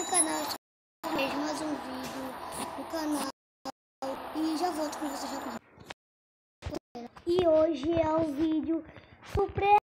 canal, mais um vídeo no canal e já volto com vocês já. E hoje é um vídeo surpresa.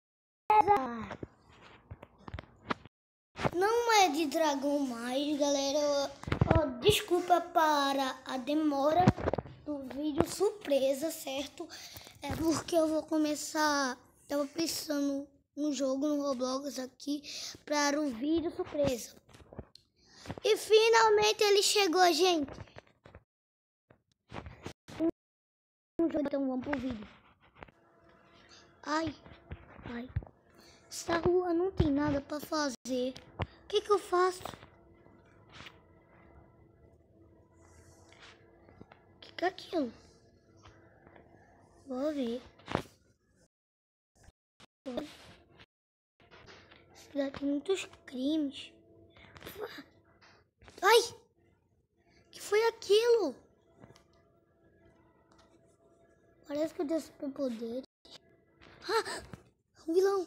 Não é de dragão mais, galera. Desculpa para a demora do vídeo surpresa, certo? É porque eu vou começar. Tava pensando um jogo no Roblox aqui para o vídeo surpresa. E finalmente ele chegou, gente. Então vamos pro vídeo. Ai. Essa rua não tem nada para fazer. O que eu faço? O que é aquilo? Vou ver. Cidade tem muitos crimes. Ai! O que foi aquilo? Parece que eu tenho superpoderes. Um vilão.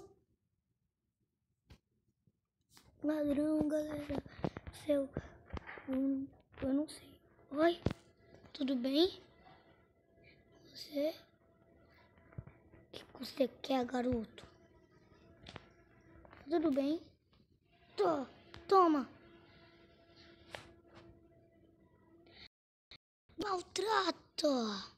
Ladrão, galera. Eu não sei. Oi, tudo bem? Você? O que você quer, garoto? Tudo bem? Toma. Maltrato.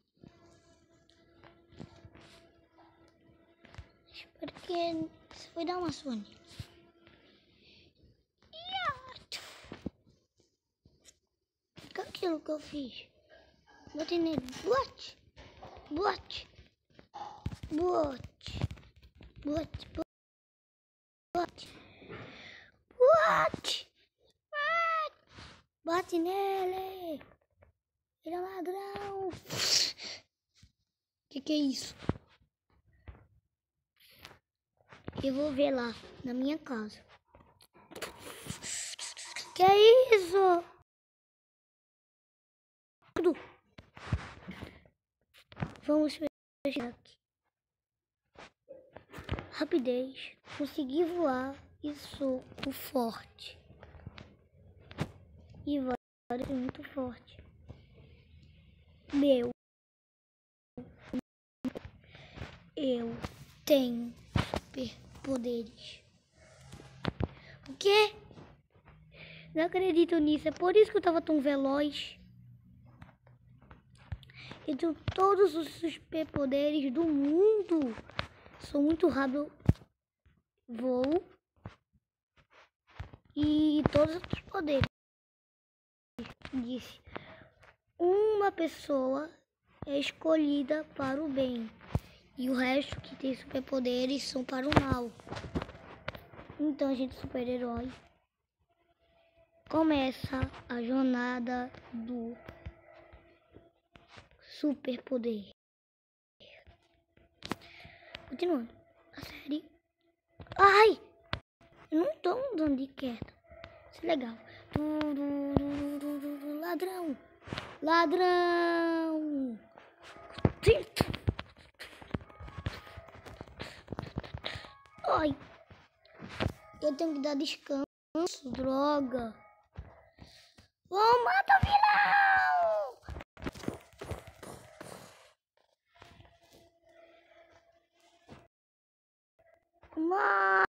Espero que você vai dar uma sua. Que aquilo que eu fiz? Botei nele. Bote. Bate nele. Ele é ladrão. Que é isso? Eu vou ver lá na minha casa. Que é isso? Vamos fechar aqui. Rapidez. Consegui voar e sou o forte. E vai ser muito forte. Eu tenho superpoderes. O quê? Não acredito nisso. É por isso que eu tava tão veloz. Eu tenho todos os superpoderes do mundo. Sou muito rápido. Voo. E todos os outros poderes. Disse. Uma pessoa é escolhida para o bem. E o resto que tem superpoderes são para o mal. Então, gente, super-herói. Começa a jornada do superpoder. Continuando. A série. Ai! Eu não tô andando de quieto. Isso é legal. Ladrão! Ai! Eu tenho que dar descanso. Droga! Oh, mata o vilão! Mata!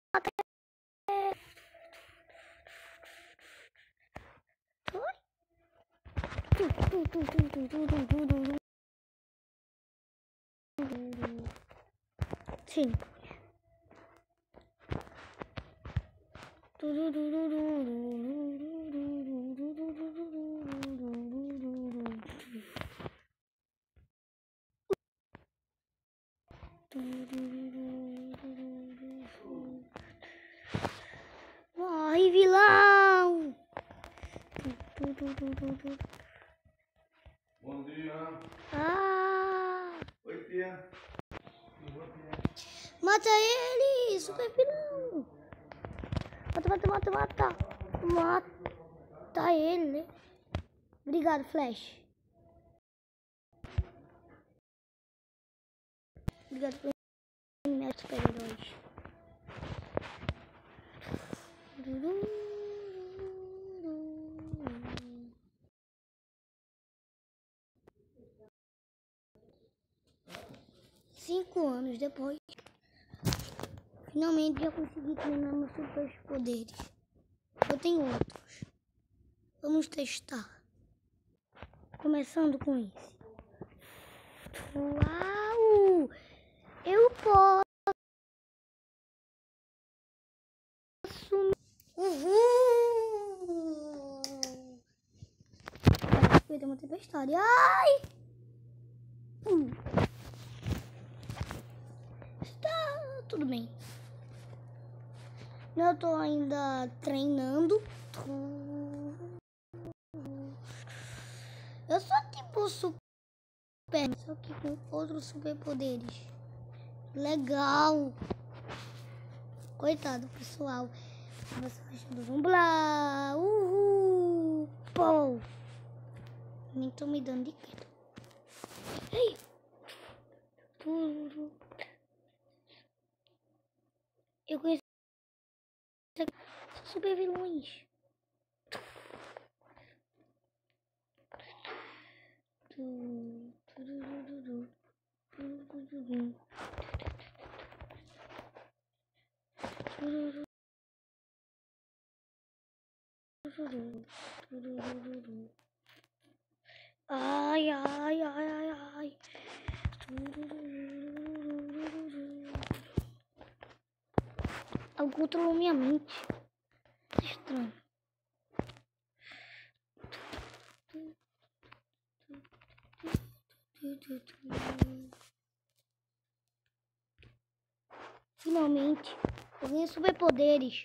Sim. Ai, vilão! Bom dia. Oi, tia. Mata ele, super vilão! Mata ele. Obrigado, Flash. Obrigado por meus super-heróis. 5 anos depois, finalmente já consegui treinar meus superpoderes. Eu tenho outros. Vamos testar. Começando com esse. Uau! Eu posso. Uhul! Vai ter uma tempestade. Ai! Está tudo bem. Eu tô ainda treinando. Eu sou tipo super, só que com outros superpoderes. Legal. Coitado, pessoal. Você achando Zumblar. Uhul. Pô. Nem tô me dando de queda. Ei. Eu conheço super vilões. Ai, ai, ai, ai, ai. Algo controlou minha mente. Estranho. Finalmente, eu ganhei superpoderes.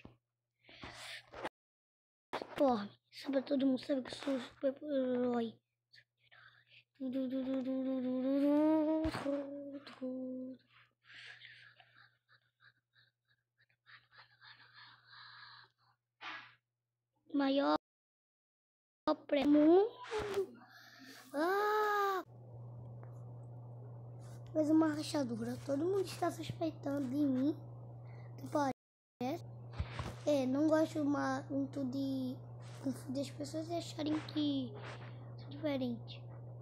Porra, sobre todo mundo sabe que eu sou super-herói. Maior prêmio. Fez uma rachadura. Todo mundo está suspeitando de mim. Que parece. Não gosto muito de confundir as pessoas e acharem que sou diferente.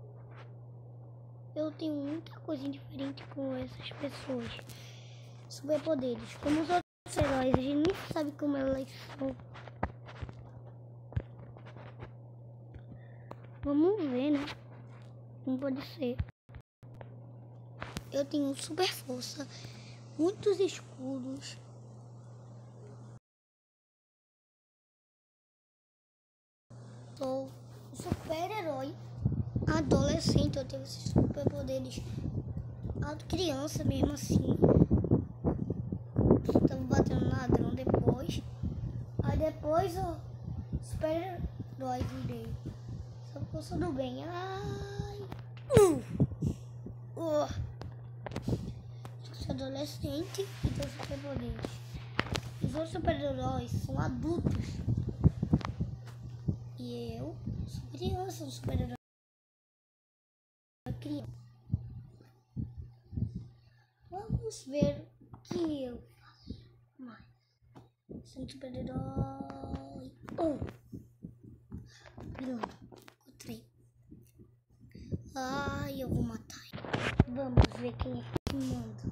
Eu tenho muita coisa diferente com essas pessoas. Superpoderes. Como os outros heróis, a gente nem sabe como elas são. Vamos ver, né? Não pode ser. Eu tenho super força, muitos escudos. Sou um super-herói. Adolescente, eu tenho esses superpoderes. Criança mesmo assim. Estamos batendo ladrão depois. Aí depois o super-herói virei. Só que eu sou do bem. Ai. Sou adolescente e tenho superpoderes. Os outros super-heróis são adultos. E eu sou criança, um super-herói. Vamos ver o que eu faço mais. Sou um super-herói. Vilão. Encontrei. Ai, eu vou matar. Vamos ver quem é que manda.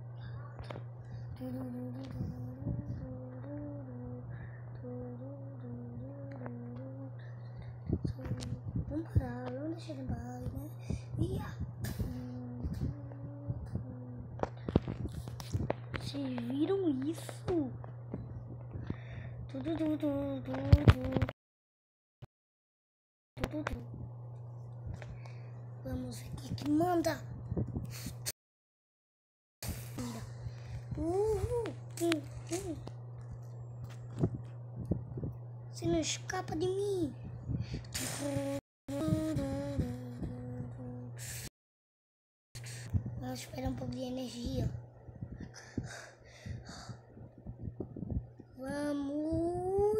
Vamos parar, vamos deixar ele parar, né? Vocês viram isso? Vamos ver quem é que manda. Você não escapa de mim. Vamos esperar um pouco de energia. Vamos.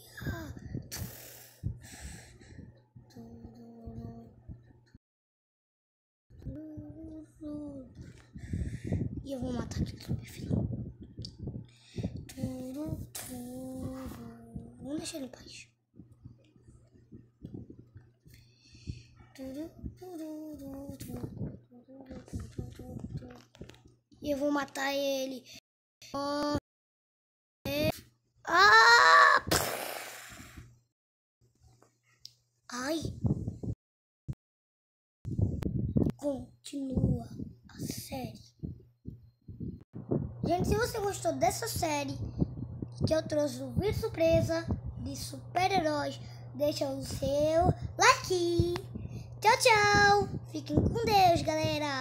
E eu vou matar aquele super filho. Vamos deixar ele em paz. e eu vou matar ele. Ai. Continua a série. Gente, se você gostou dessa série que eu trouxe um vídeo surpresa de super-heróis, deixa o seu like. Tchau, tchau. Fiquem com Deus, galera.